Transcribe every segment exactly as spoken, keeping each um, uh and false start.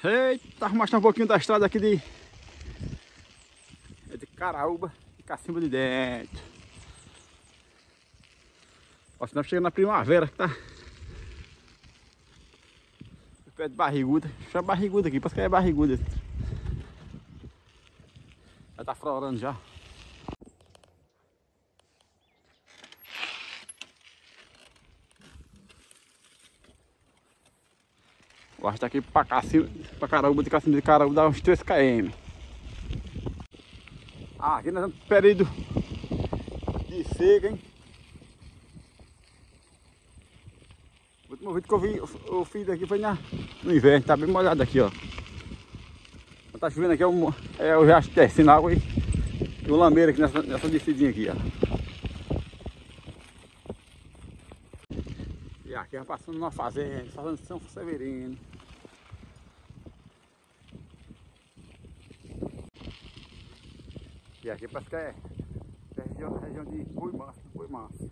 Eita, vou mostrar um pouquinho da estrada aqui de, de Caraúba e Cacimba de Dentro. Ó, nós chegamos na primavera que tá perto de Barriguda. Chama Barriguda aqui, parece que é Barriguda. Já tá florando já. Eu acho que aqui pra, Cacimba, pra Caraúba, de Cacimba de Caraúba dá uns três quilômetros. Ah, aqui nós estamos no período de seca, hein? O último vídeo que eu vi, eu fiz aqui foi na, no inverno, tá bem molhado aqui, ó. Quando tá chovendo aqui é o, é o riacho descendo água e, e o lameiro aqui nessa, nessa descidinha aqui, ó. E aqui vai passando numa fazenda, fazendo São Severino. E aqui parece que é, é região, região de Boi Manso, Boi Manso.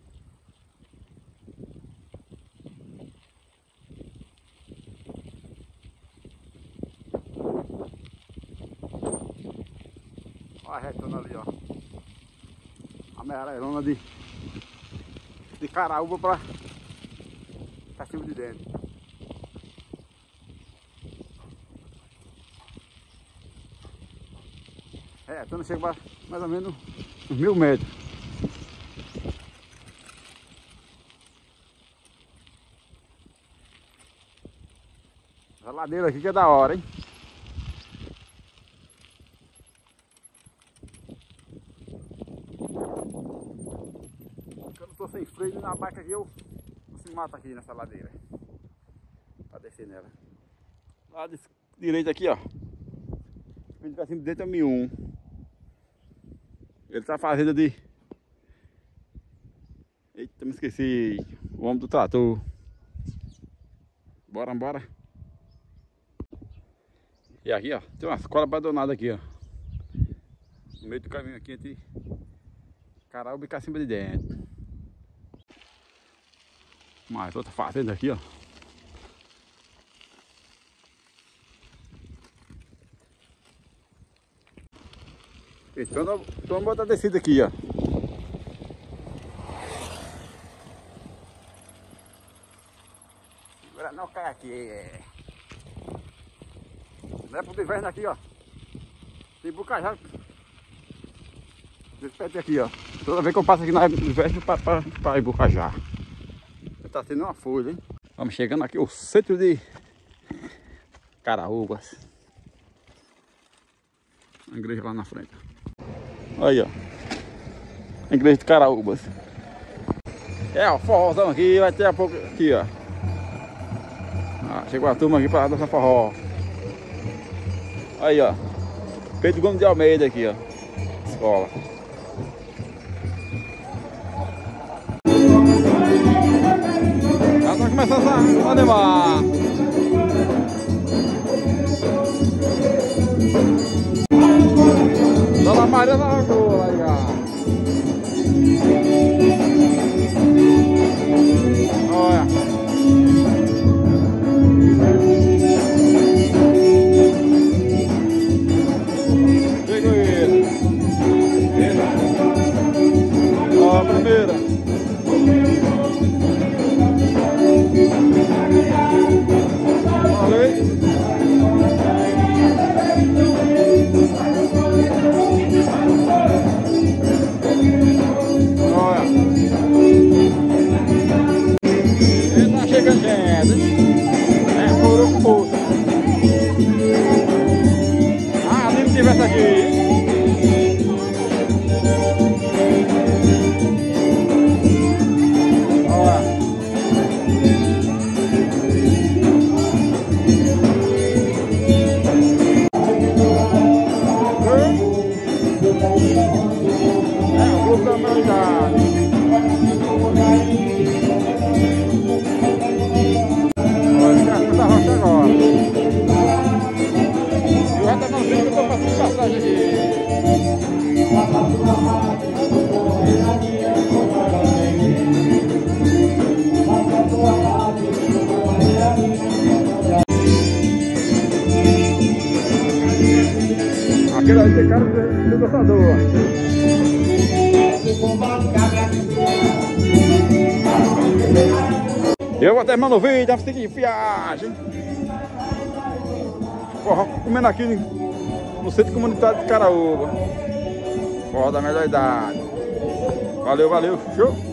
Olha a retona ali, ó. A merelona de, de Caraúba para Cacimba de Dentro. É, a retona chega mais ou menos uns mil metros. A ladeira aqui que é da hora, hein? Eu não tô sem freio na bike aqui, eu se mato aqui nessa ladeira pra descer nela. Lado direito aqui, ó. Vem pra cima de dentro é mil um. Ele tá fazendo de... Eita, me esqueci. O homem do trator. Bora, bora. E aqui, ó, tem uma escola abandonada aqui, ó. No meio do caminho aqui entre Caraúba e Cacimba de Dentro. Mais outra fazenda aqui, ó. Então vamos botar a descida aqui, ó. Agora não cai aqui. Não é pro inverno aqui, ó. Tem Bucajá. Desse aqui, ó. Toda vez que eu passo aqui no inverno para Bucajá. Tá tendo uma folha, hein? Vamos chegando aqui o centro de Caraúbas. A igreja lá na frente. Aí, ó. A igreja de Caraúbas. É, ó, forrozão aqui, vai ter a pouco aqui, ó. Ah, chegou a turma aqui para dançar forró. Aí, ó. Pedro Gomes de Almeida aqui, ó. Escola. Já tá começando a animar. Dona Maria da Lagoa, aí, ó. Olha. Chegou ele. Ó, a primeira. aquele ali tem cara de ser dançador. Eu vou terminando o vídeo, vamos seguir viagem. Forró comendo aqui no centro comunitário de Caraúba. Forró da melhor idade. Valeu, valeu, show!